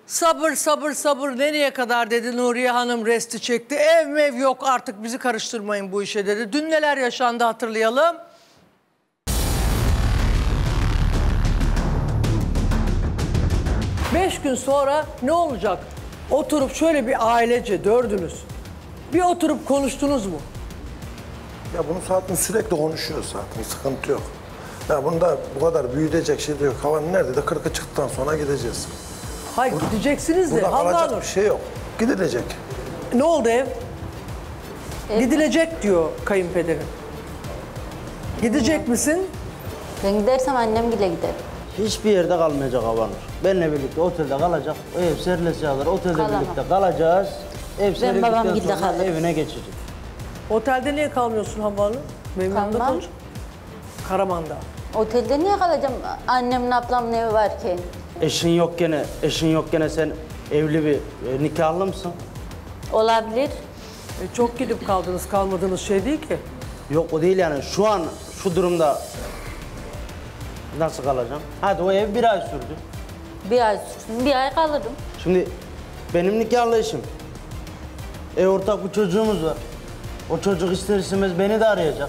Sabır sabır sabır nereye kadar dedi Nuriye Hanım, resti çekti. Ev mev yok artık, bizi karıştırmayın bu işe dedi. Dün neler yaşandı hatırlayalım. Beş gün sonra ne olacak? Oturup şöyle bir ailece dördünüz bir oturup konuştunuz mu? Ya bunu zaten sürekli konuşuyoruz zaten, sıkıntı yok. Ya bunda bu kadar büyütecek şey de yok. Havanın nerede de 40'ı çıktıktan sonra gideceğiz. Hayır gideceksiniz de. Burada kalacak Hanım, bir şey yok. Gidilecek. ne oldu ev? Gidilecek diyor kayınpederin. Gidecek misin? Ben gidersem annem bile gider. Hiçbir yerde kalmayacak Havanur. Benimle birlikte otelde kalacak. O ev serilesi alır. Otelde Kalamam. birlikte kalacağız. Ev serildikten babamgilde sonra kalırım. evine geçecek. Otelde niye kalmıyorsun Havva Hanım? Benim yanımda Kalmam. konuş. Karaman'da. Otelde niye kalacağım? Annemin ablamın evi var ki. Eşin yok gene sen evli bir nikahlı mısın? Olabilir. Çok gidip kaldınız, kalmadığınız şey değil ki. Yok o değil yani. Şu an şu durumda nasıl kalacağım? Hadi o ev 1 ay sürdü. Bir ay sürsün, bir ay kalırım. Şimdi benim nikahlı eşim. Ortak bir çocuğumuz var. O çocuk ister istemez beni de arayacak.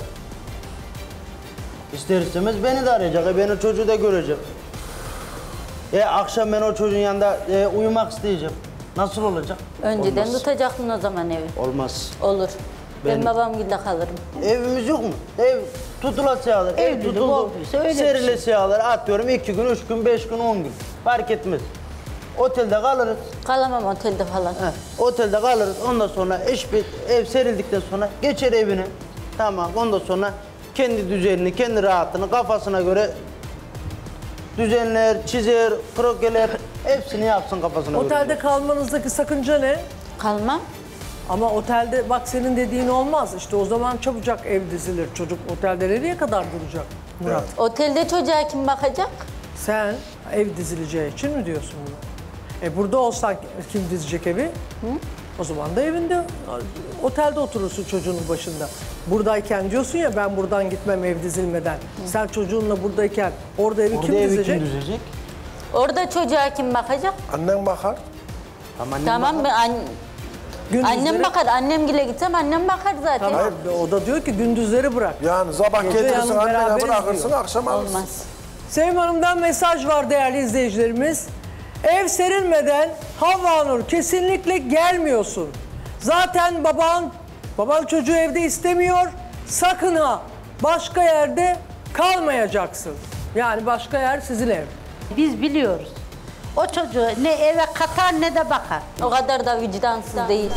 İster istemez beni de arayacak. Ben o çocuğu da göreceğim. Akşam ben o çocuğun yanında uyumak isteyeceğim. Nasıl olacak? Önceden Olmaz. tutacaktın o zaman evi. Olmaz. Olur. Ben Ben- babamgilde kalırım. Evimiz yok mu? Ev tutulası alır. Ev Evlilik tutuldu. olduysa öyle bir şey. Serilesi alır. Atıyorum 2 gün, 3 gün, 5 gün, 10 gün. Fark etmez. Otelde kalırız. Kalamam otelde falan. Otelde kalırız. Ondan sonra ev serildikten sonra geçer evine. Tamam. Ondan sonra kendi düzenini, kendi rahatını kafasına göre düzenler, çizer, krokeler hepsini yapsın kafasına göre. Otelde kalmanızdaki sakınca ne? Kalmam. Ama otelde bak senin dediğin olmaz. İşte o zaman çabucak ev dizilir. Çocuk otelde nereye kadar duracak Murat? Otelde çocuğa kim bakacak? Sen ev dizileceği için mi diyorsun bunu? Burada olsan kim dizecek evi? O zaman da evinde, otelde oturursun çocuğunun başında. Buradayken diyorsun ya ben buradan gitmem ev dizilmeden. Sen çocuğunla buradayken orada evi Orada kim evi dizecek? kim düzecek? Orada çocuğa kim bakacak? Annen bakar. Tamam ben Gündüzleri- annem bakar. Annemgile gitsem annem bakar zaten. Tamam. O da diyor ki gündüzleri bırak. Yani sabah Gece getirirsin yalnız annene beraberiz bırakırsın, diyor. akşam alırsın. Olmaz. Sevim Hanım'dan mesaj var değerli izleyicilerimiz. Ev serilmeden Havva Nur kesinlikle gelmiyorsun. Zaten baban çocuğu evde istemiyor. Sakın ha başka yerde kalmayacaksın. Yani başka yer sizin ev. Biz biliyoruz. O çocuğu ne eve katar ne de bakar. O kadar da vicdansız değil.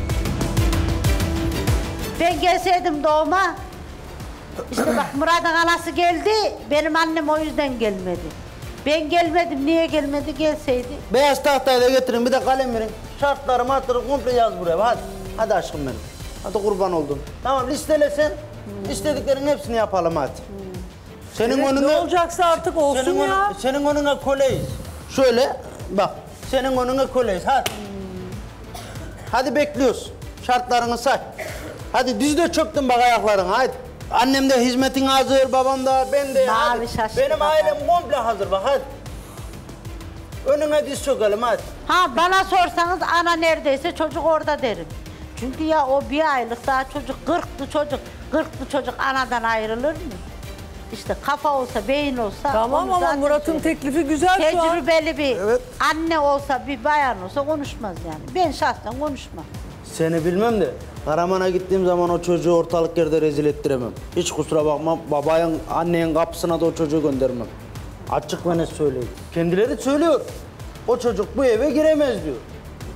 Ben gelseydim doğuma, işte bak Murat'ın anası geldi, benim annem o yüzden gelmedi. Ben gelmedim, niye gelmedi gelseydi. Beyaz tahtayı da getirin, bir de kalem verin. Şartları martları komple yaz buraya. Hadi. Hadi aşkım benim. Hadi kurban oldum. Tamam listele. İstediklerin hepsini yapalım hadi. Senin Evet, önüne... ne olacaksa artık olsun ya. Senin önüne koleyiz. Şöyle bak. Senin önüne koleyiz. Hadi. Hadi bekliyoruz. Şartlarını say. Hadi diz de çöktün bak ayaklarına. Hadi. Annem de hizmetin hazır, babam da, ben de. Mavi Hadi. şaşkın Benim baba. ailem komple hazır bak hadi. Önüne diz çökelim hadi. Ha bana sorsanız ana neredeyse çocuk orada derim. Çünkü ya o 1 aylık daha çocuk, 40'lı çocuk anadan ayrılır mı? İşte kafa olsa, beyin olsa... Tamam onu ama zaten Murat'ın söyleyeyim. teklifi güzel şu an. Tecrübeli bir Evet. anne olsa, bir bayan olsa konuşmaz yani. Ben şahsen konuşmam. Seni bilmem de Karaman'a gittiğim zaman o çocuğu ortalık yerde rezil ettiremem. Hiç kusura bakma, babanın, annenin kapısına da o çocuğu göndermem. Açık ve net söyleyeyim. Kendileri söylüyor. O çocuk bu eve giremez diyor.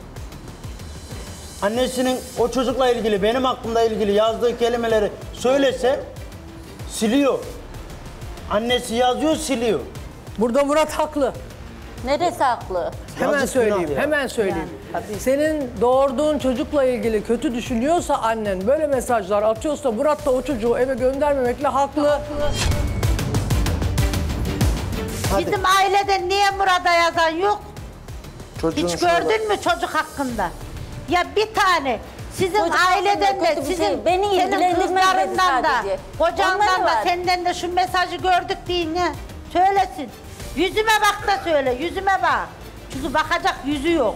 Annesinin o çocukla ilgili, benim hakkımda ilgili yazdığı kelimeleri söylese siliyor. Annesi yazıyor, siliyor. Burada Murat haklı. Neresi haklı? Hemen Yazık söyleyeyim, günah ya. hemen söyleyeyim. Yani, tabii. Senin doğurduğun çocukla ilgili kötü düşünüyorsa annen, böyle mesajlar atıyorsa Murat da o çocuğu eve göndermemekle haklı. Hadi. Bizim ailede niye Murat'a yazan yok? Çocuğun Hiç şurada- gördün mü çocuk hakkında? Ya bir tane sizin Çocuk aileden hakkında de kötü bir sizin şey, beni senin ilgilendirmez dedi kızlarından da sadece. kocandan Onları da var. senden de şu mesajı gördük deyin ya. Söylesin. Yüzüme bak da söyle, yüzüme bak. Çünkü bakacak yüzü yok.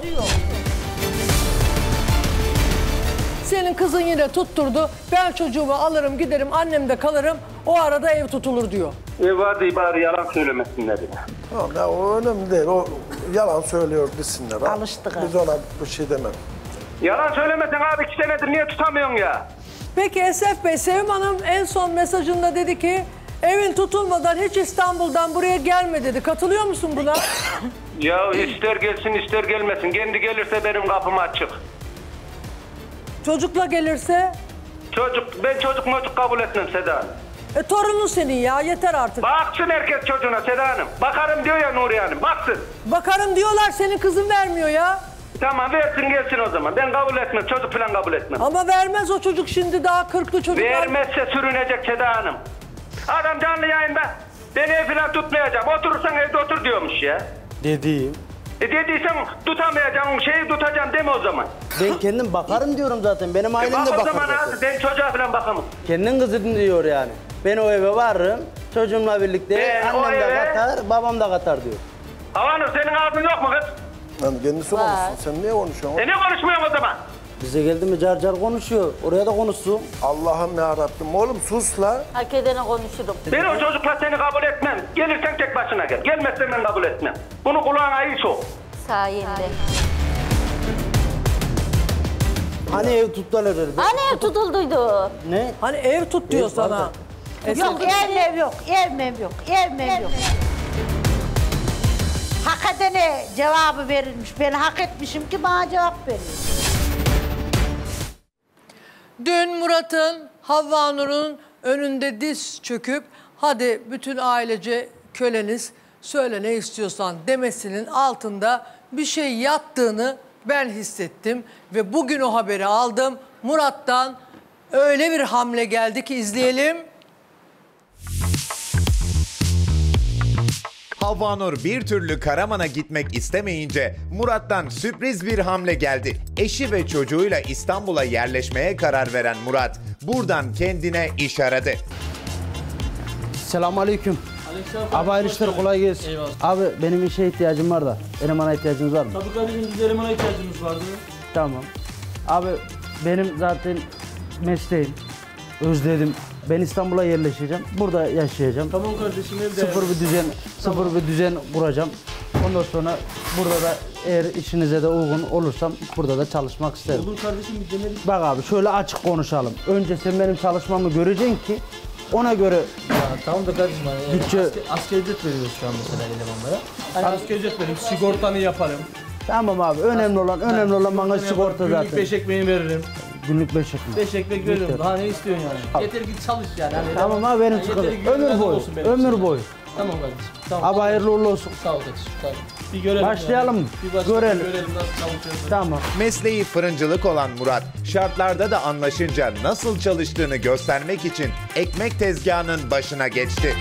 Senin kızın yine tutturdu. Ben çocuğumu alırım giderim annemde kalırım. O arada ev tutulur diyor. Hadi bari yalan söylemesinler ya. Tamam ya o önemli değil. O yalan söylüyor desinler. ha. Alıştık Biz ona bir şey demem. Yalan söylemesen abi 2 senedir niye tutamıyorsun ya? Peki Esef Bey, Sevim Hanım en son mesajında dedi ki evin tutulmadan hiç İstanbul'dan buraya gelme dedi. Katılıyor musun buna? Ya ister gelsin ister gelmesin. Kendi gelirse benim kapım açık. Çocukla gelirse? Ben çocuk kabul etmem Seda Hanım. Torunun senin ya, yeter artık. Baksın herkes çocuğuna Seda Hanım. Bakarım diyor ya Nuriye Hanım, baksın. Bakarım diyorlar, senin kızın vermiyor ya. Tamam versin gelsin o zaman. Ben kabul etmem, çocuk falan kabul etmem. Ama vermez o çocuk, şimdi daha 40'lı çocuklar. Vermezse sürünecek Seda Hanım. Adam canlı yayında ben ev falan tutmayacağım. Oturursan evde otur diyormuş ya. Dediğim. Dediysen tutamayacağım, şeyi tutacağım deme o zaman. Ben kendim bakarım diyorum zaten. Benim ailem de Bak o bakar zaman zaten. abi ben çocuğa falan bakamam. Kendin kızın diyor yani. Ben o eve varım. Çocuğumla birlikte Ben o annem de eve- katar, babam da katar diyor. Havanur senin ağzın yok mu kız? Yani kendisi Var. konuşsun. Sen niye konuşuyorsun? Ne konuşmuyorsun o zaman? Bize geldi mi car car konuşuyor. Oraya da konuşsun. Allah'ım ya Rabbim. Oğlum sus la. Hak edene konuşurum. Ben o çocukla seni kabul etmem. Gelirsen tek başına gel. Gelmezsen ben kabul etmem. Bunu kulağına iyi sok. Sayende. Hani ev tuttular dedi. Hani ev tutulduydu? Ne? Hani ev tut diyor Ev sana. var Yok ev yok, ev yok, ev yok. Hak edene cevabı verilmiş. Ben hak etmişim ki bana cevap veriyor. Dün Murat'ın Havva Nur'un önünde diz çöküp hadi bütün ailece köleniz söyle ne istiyorsan demesinin altında bir şey yattığını ben hissettim. Ve bugün o haberi aldım. Murat'tan öyle bir hamle geldi ki izleyelim. Havva Nur bir türlü Karaman'a gitmek istemeyince Murat'tan sürpriz bir hamle geldi. Eşi ve çocuğuyla İstanbul'a yerleşmeye karar veren Murat buradan kendine iş aradı. Selamünaleyküm. Abi hayırlı işler, kolay gelsin. Eyvallah. Abi benim işe ihtiyacım var da. Elemana ihtiyacınız var mı? Tabii kardeşim biz elemana ihtiyacımız vardı. Tamam. Abi benim zaten mesleğim. Özledim. Ben İstanbul'a yerleşeceğim. Burada yaşayacağım. Tamam kardeşim evde. Sıfır bir düzen kuracağım. Ondan sonra burada da eğer işinize de uygun olursam burada da çalışmak isterim. Olur kardeşim bir denedik. Bak abi şöyle açık konuşalım. Önce sen benim çalışmamı göreceksin ki ona göre Ya, tamam da kardeşim hani Bütçe- asker ücret veriyoruz şu an mesela elemanlara. Hani asker ücret vereyim, sigortanı yaparım. tamam abi, önemli olan bana sigorta Günlük zaten. 5 ekmeği veririm. Günlük 5 ekmek. 5 ekmek veririm. Daha ne istiyorsun yani? Yeter git çalış yani. Hani Tamam abi, benim yeter sıkıntı. ki Ömür gönlün boyu. olsun benim için. Ömür boyu. Tamam kardeşim. Tamam. Abi hayırlı uğurlu olsun. Sağ ol kardeşim. Tamam. Bir görelim. Başlayalım mı? Bir başlayalım. Görelim. Görelim nasıl çalışıyorsun. Tamam. Mesleği fırıncılık olan Murat, şartlarda da anlaşınca nasıl çalıştığını göstermek için ekmek tezgahının başına geçti.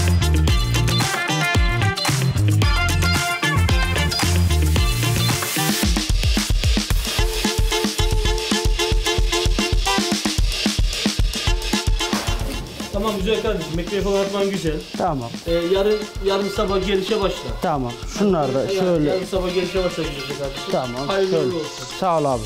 Tamam güzel kardeşim. Ekmeği falan atman güzel. Tamam. Yarın sabah gelişe başla. Tamam. Şunlar da şöyle. Yarın sabah gelişe başla güzel kardeşim. Tamam. Hayırlı Şöyle. uğurlu olsun. Sağ ol abi.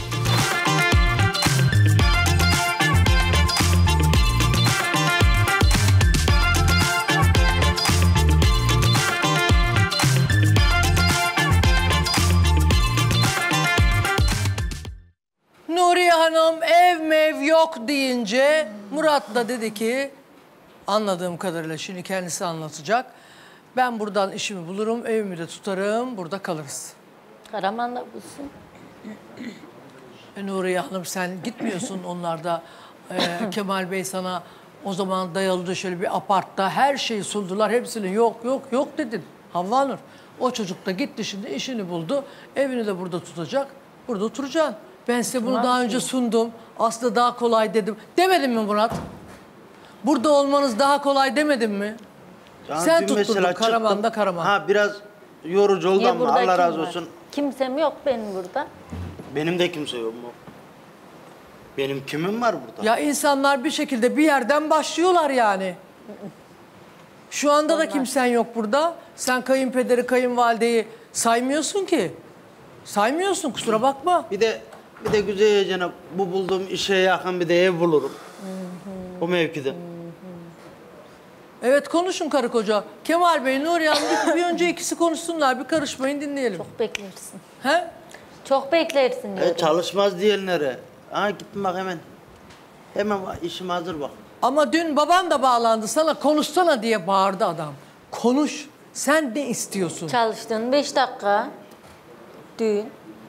Nuriye Hanım ev mev yok deyince Murat da dedi ki anladığım kadarıyla şimdi kendisi anlatacak. Ben buradan işimi bulurum, evimi de tutarım, burada kalırız. Karaman'da bulsun. Nuriye Hanım sen gitmiyorsun onlarda. Kemal Bey sana o zaman dayalı şöyle bir apartta her şeyi sundular. Hepsini yok dedin. Havva Nur. O çocuk da gitti şimdi işini buldu. Evini de burada tutacak. Burada oturacaksın. Ben size bunu daha önce sundum. Aslında daha kolay dedim. Demedim mi Murat? Burada olmanız daha kolay demedim mi? Sen dün tutturdun mesela Karaman'da çıktım. Karaman. Ha biraz yorucu oldu Niye ama burada Allah kim razı var? olsun. Kimsem yok benim burada. Benim de kimse yok mu? Benim kimim var burada? Ya insanlar bir şekilde bir yerden başlıyorlar yani. Şu anda da kimsen yok burada. Sen kayınpederi, kayınvalideyi saymıyorsun ki. Saymıyorsun, kusura bakma. Bir de güzelce bu bulduğum işe yakın bir de ev bulurum. O mevkide. Evet, konuşun karı koca. Kemal Bey, Nuriye Hanım bir önce ikisi konuşsunlar. Bir karışmayın, dinleyelim. Çok beklersin. He? Çok beklersin diyorum. Çalışmaz diyenlere. Ha gittim bak hemen. Hemen işim hazır bak. Ama dün baban da bağlandı sana, konuşsana diye bağırdı adam. Konuş. Sen ne istiyorsun? Çalıştın 5 dakika. Düğün.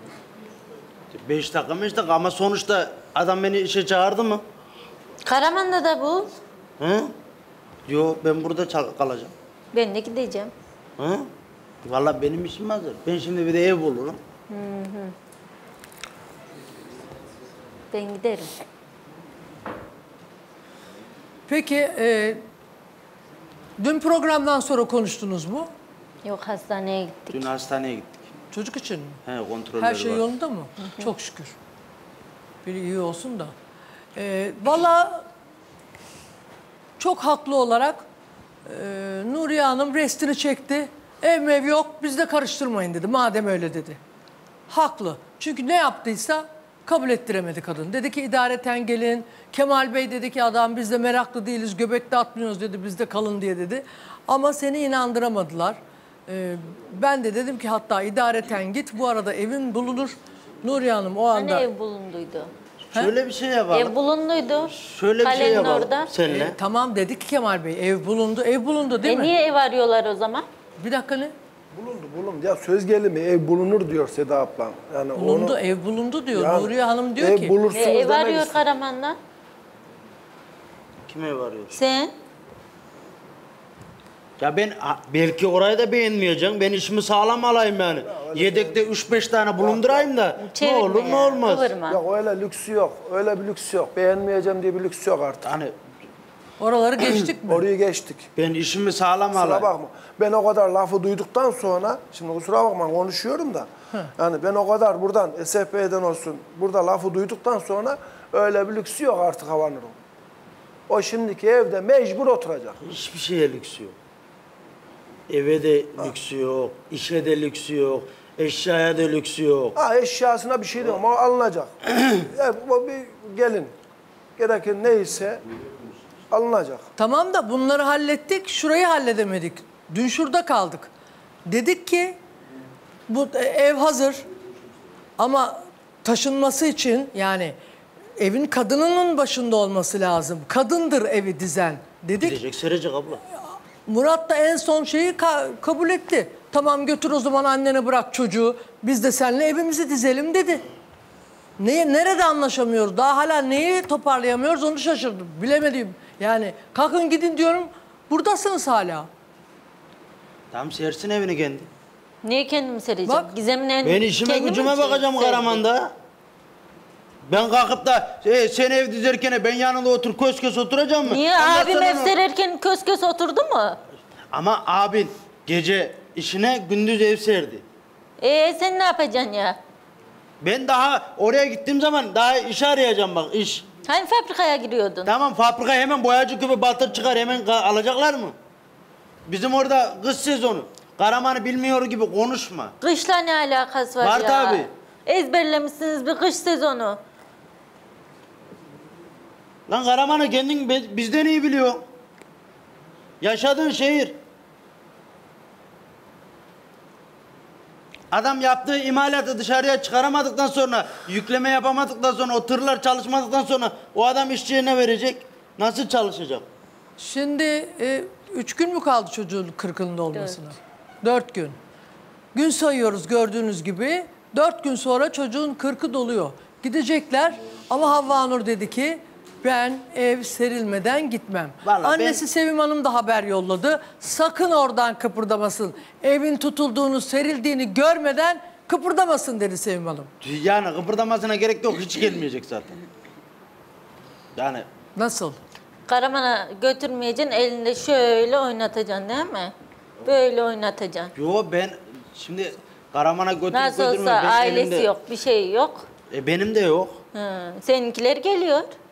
5 dakika ama sonuçta adam beni işe çağırdı mı? Karaman'da da bul. Hı? Yo ben burada kalacağım. Ben de gideceğim. Hı? Vallahi benim işim hazır. Ben şimdi bir de ev bulurum. Ben giderim. Peki, dün programdan sonra konuştunuz mu? Yok, hastaneye gittik. Dün hastaneye gittik. Çocuk için mi? He kontrolleri Her şey var. yolunda mı? Çok şükür. Biri iyi olsun da. Valla çok haklı olarak Nuriye Hanım restini çekti. Ev mev yok, biz de karıştırmayın dedi. Madem öyle dedi. Haklı. Çünkü ne yaptıysa kabul ettiremedi kadın. Dedi ki idareten gelin. Kemal Bey dedi ki adam biz de meraklı değiliz, göbekte atmıyoruz dedi, bizde kalın diye dedi. Ama seni inandıramadılar. Ben de dedim ki hatta idareten git, bu arada evin bulunur. Nuriye Hanım o Hani anda... ev bulunduydu? Şöyle bir şey yapalım. Ev bulunduydu. Şöyle bir şey Kalenin yapalım orada. seninle. Tamam dedik ki Kemal Bey, ev bulundu. Ev bulundu değil mi? Niye ev arıyorlar o zaman? Bir dakika ne? Bulundu. Ya söz gelimi ev bulunur diyor Seda ablam. Yani Bulundu, onu, ev bulundu diyor. yani Nuriye Hanım diyor ev ki. bulursunuz Ev demek arıyor istiyor. Karaman'da. Kime varıyor? Sen? Ya ben belki orayı da beğenmeyeceğim. Ben işimi sağlam alayım yani. Yedekte 3-5 tane bulundurayım da ne Çevirme olur ya, ne olmaz. kıvırma. Yok öyle lüksü yok. Öyle bir lüks yok. Beğenmeyeceğim diye bir lüks yok artık. Hani Oraları geçtik mi? Orayı geçtik. ben işimi sağlam Kusura alayım. bakma. Ben o kadar lafı duyduktan sonra, şimdi kusura bakma konuşuyorum da. Yani ben o kadar buradan SFP'den olsun, burada lafı duyduktan sonra öyle bir lüksü yok artık Havanur'un. O şimdiki evde mecbur oturacak. Hiçbir şeye lüksü yok. Eve de lüksü yok, işe de lüksü yok, eşyaya da lüksü yok. Ha eşyasına bir şey diyorum ama alınacak. Yani bu bir gelin. Gereken neyse alınacak. Tamam da bunları hallettik, şurayı halledemedik. Dün şurada kaldık. Dedik ki bu ev hazır ama taşınması için yani evin kadınının başında olması lazım. Kadındır evi dizen dedik. Gidecek serecek abla. Murat da en son şeyi kabul etti. Tamam götür o zaman annene bırak çocuğu. Biz de seninle evimizi dizelim dedi. Nerede anlaşamıyoruz? Daha hala neyi toparlayamıyoruz onu şaşırdım. Bilemedim. Yani kalkın gidin diyorum. Buradasınız hala. Tam sersin evini kendi. Niye kendimi sereceğim? Bak, Gizem'le Ben işime kendimi gücüme bakacağım serdim. Karaman'da. Ben kalkıp da sen ev dizerken ben yanında otur kös kös oturacağım mı? Niye? Ondan Abim sonra ev sererken kös kös oturdu mu? Ama abin gece işine gündüz ev serdi. Sen ne yapacaksın ya? Ben daha oraya gittiğim zaman daha iş arayacağım bak iş. Hani fabrikaya giriyordun? Tamam fabrikaya hemen boyacı gibi batır çıkar hemen alacaklar mı? Bizim orada kış sezonu. Karaman'ı bilmiyor gibi konuşma. Kışla ne alakası var, Var ya? tabii. Ezberlemişsiniz bir kış sezonu. Lan Karaman'ı kendin bizden iyi biliyor. Yaşadığın şehir. Adam yaptığı imalatı dışarıya çıkaramadıktan sonra, yükleme yapamadıktan sonra, o tırlar çalışmadıktan sonra o adam işçiye ne verecek? Nasıl çalışacak? Şimdi 3 gün mü kaldı çocuğun 40'ının olmasına? 4 gün. Gün sayıyoruz gördüğünüz gibi. 4 gün sonra çocuğun 40'ı doluyor. Gidecekler ama Havva Nur dedi ki ben ev serilmeden gitmem. Vallahi Annesi Sevim Hanım da haber yolladı. Sakın oradan kıpırdamasın. Evin tutulduğunu, serildiğini görmeden kıpırdamasın dedi Sevim Hanım. Yani kıpırdamasına gerek yok, hiç gelmeyecek zaten. Yani Nasıl? Karaman'a götürmeyeceksin, elinde şöyle oynatacaksın değil mi? Böyle oynatacaksın. yo ben şimdi Karaman'a götürüp Nasıl olsa götürmüyorum. Ben ailesi elimde- yok, bir şey yok. Benim de yok. Seninkiler geliyor.